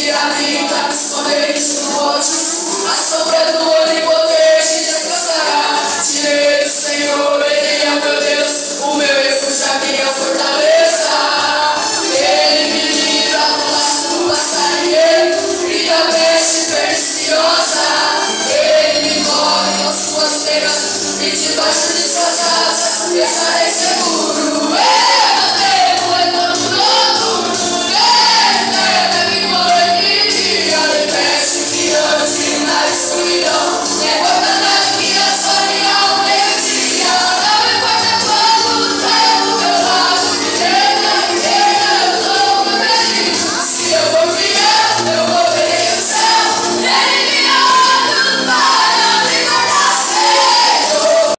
dia a vida, esconder os olhos, a sombra do olho.